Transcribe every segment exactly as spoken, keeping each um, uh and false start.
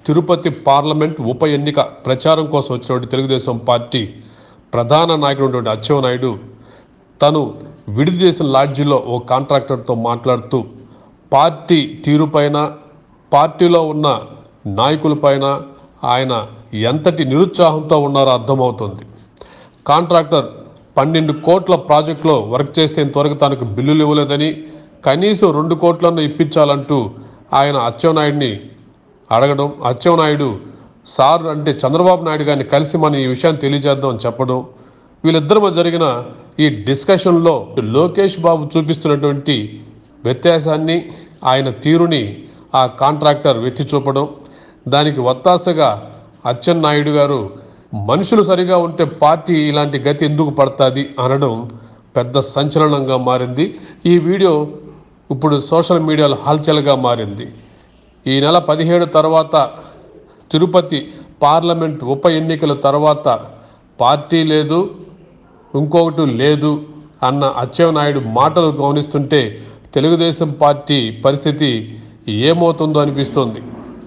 Tirupati parliament ఉప ఎన్నిక ప్రచారం కోసం వచ్చినటువంటి తెలుగుదేశం పార్టీ ప్రధాన నాయకుడు అచ్చెన్నాయుడు తను విడుదల చేసిన లాడ్జిలో ఓ కాంట్రాక్టర్తో మాట్లాడుతూ పార్టీ తీరుపైన పార్టీలో ఉన్న నాయకులపైన ఆయన ఎంతటి నిరుత్సాహంతో ఉన్నారో అర్థమవుతుంది. కాంట్రాక్టర్ పన్నెండు కోట్ల ప్రాజెక్టులో వర్క్ చేస్తే ఇంతవరకు తనకు బిల్లులు ఇవ్వలేదని, కనీసం రెండు కోట్లను ఇప్పించాలంటూ ఆయన అచ్చెన్నాయుడిని అడగడం, అచ్చెన్నాయుడు సార్ అంటే చంద్రబాబు నాయుడు గారిని కలిసి మనం ఈ విషయాన్ని తెలియజేద్దాం అని చెప్పడం, వీళ్ళిద్దరి మధ్య జరిగిన ఈ డిస్కషన్లో లోకేష్ బాబు చూపిస్తున్నటువంటి వ్యత్యాసాన్ని, ఆయన తీరుని ఆ కాంట్రాక్టర్ వెత్తి చూపడం, దానికి ఒత్తాసగా అచ్చెన్నాయుడు గారు మనుషులు సరిగా ఉంటే పార్టీ ఇలాంటి గతి ఎందుకు పడుతుంది అనడం పెద్ద సంచలనంగా మారింది. ఈ వీడియో ఇప్పుడు సోషల్ మీడియాలో హల్చల్గా మారింది. ఈ నెల పదిహేడు తర్వాత తిరుపతి పార్లమెంట్ ఉప ఎన్నికల తర్వాత పార్టీ లేదు, ఇంకొకటి లేదు అన్న అచ్చెన్నాయుడు మాటలు గమనిస్తుంటే తెలుగుదేశం పార్టీ పరిస్థితి ఏమవుతుందో అనిపిస్తోంది.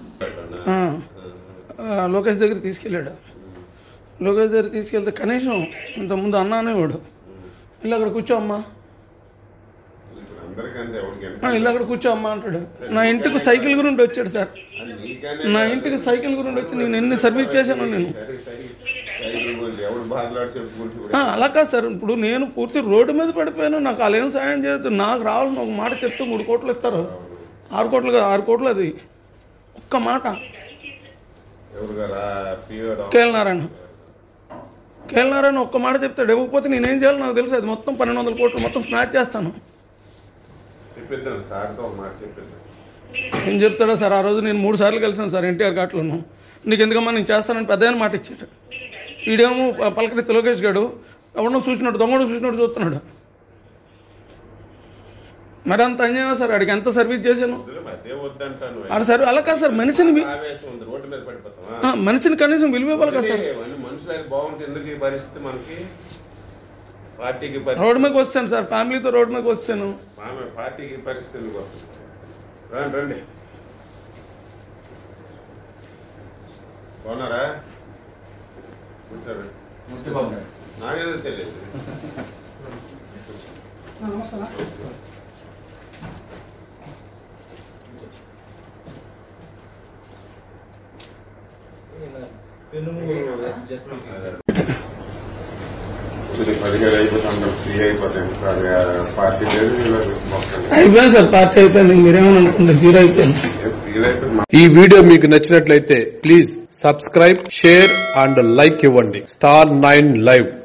లోకేష్ దగ్గర తీసుకెళ్ళాడు. లోకేష్ దగ్గర తీసుకెళ్తే కనీసం ఇంతకుముందు అన్న అనేవాడు, ఇల్లు అక్కడ కూర్చో అమ్మా, ఇల్లు అక్కడ కూర్చో అమ్మా అంటాడు. నా ఇంటికి సైకిల్ గురించి వచ్చాడు సార్, నా ఇంటికి సైకిల్ గురించి వచ్చి నేను ఎన్ని సర్వీస్ చేశాను నేను. అలా కాదు సార్, ఇప్పుడు నేను పూర్తి రోడ్డు మీద పడిపోయాను, నాకు వాళ్ళు ఏం సాయం చేయొద్దు, నాకు రావాల్సిన ఒక మాట చెప్తే మూడు కోట్లు ఇస్తారు, ఆరు కోట్లు కాదు ఆరు కోట్లు, అది ఒక్క మాట. కేఎల్ కేఎల్ నారాయణ ఒక్క మాట చెప్తాడు, ఇవ్వకపోతే నేనేం చేయాలి నాకు తెలుసు, అది మొత్తం పన్నెండు వందల కోట్లు మొత్తం స్నాచ్ చేస్తాను. ఏం చెప్తాడో సార్, ఆ రోజు నేను మూడు సార్లు కలిసాను సార్ ఎన్టీఆర్ ఘాట్లను, నీకు ఎందుకమ్మా నేను చేస్తానని పెద్ద మాట ఇచ్చాడు. వీడేమో పలకరిస్తే లోకేష్ గారు ఎవడో చూసినట్టు దొంగడు చూసినట్టు చూస్తున్నాడు. మరి అంత అన్యాయం సార్, అడిగి ఎంత సర్వీస్ చేశాను అక్కడ సార్. అలా కాదు సార్, మనిషిని మనిషిని కనీసం విలువ ఇవ్వాలి కదా సార్. రోడ్డు మీదకి వచ్చాను సార్, ఫ్యామిలీతో రోడ్డు మీదకి వచ్చాను. పార్టీకి పరిస్థితి రండి రండి బాగున్నారా? నాకేదో తెలియదు. అయిపోయింది సార్, పార్టీ అయిపోయింది, మీరేమని అనుకుంటారు, జీరో అయిపోయింది. ఈ వీడియో మీకు నచ్చినట్లయితే please subscribe, share and like ఇవ్వండి. Star Nine live.